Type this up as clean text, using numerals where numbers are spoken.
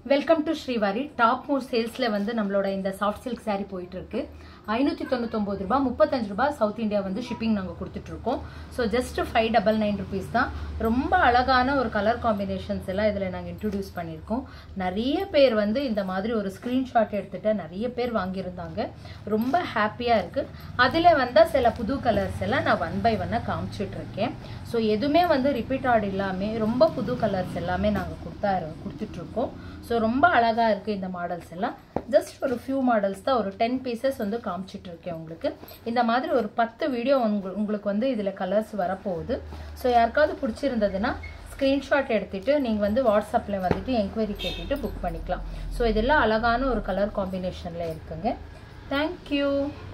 Welcome to Srivari. Top most சேல்ஸ்ல வந்து நம்மளோட இந்த சாஃப்ட் சில்க் சாரி போயிட்டு இருக்கு. 599 ரூபாய், 35 ரூபாய் சவுத் இந்தியா வந்து ஷிப்பிங் நாங்கள் கொடுத்துட்டு இருக்கோம். ஸோ ஜஸ்ட் 599 ருபீஸ் தான். ரொம்ப அழகான ஒரு கலர் காம்பினேஷன்ஸ் எல்லாம் இதில் நாங்கள் இன்ட்ரடியூஸ் பண்ணியிருக்கோம். நிறைய பேர் வந்து இந்த மாதிரி ஒரு ஸ்க்ரீன்ஷாட் எடுத்துட்டு நிறைய பேர் வாங்கியிருந்தாங்க. ரொம்ப ஹாப்பியாக இருக்குது. அதில் வந்த சில புது கலர்ஸ் எல்லாம் நான் 1 by 1 காமிச்சிட்டு இருக்கேன். ஸோ எதுவுமே வந்து ரிப்பீட் ஆட் இல்லாமல் ரொம்ப புது கலர்ஸ் எல்லாமே நாங்கள் கொடுத்துட்ருக்கோம். ஸோ ரொம்ப அழகாக இருக்குது இந்த மாடல்ஸ் எல்லாம். ஜஸ்ட் ஒரு ஃபியூ மாடல்ஸ் தான், ஒரு 10 பீசஸ் வந்து காமிச்சிட்டு இருக்கேன் உங்களுக்கு. இந்த மாதிரி ஒரு 10 வீடியோ உங்களுக்கு வந்து இதில் கலர்ஸ் வரப்போகுது. ஸோ யாருக்காவது பிடிச்சிருந்ததுன்னா ஸ்க்ரீன்ஷாட் எடுத்துகிட்டு நீங்கள் வந்து வாட்ஸ்அப்பில் வந்துட்டு என்கொயரி கேட்டுட்டு புக் பண்ணிக்கலாம். ஸோ இதெல்லாம் அழகான ஒரு கலர் காம்பினேஷனில் இருக்குங்க. தேங்க்யூ.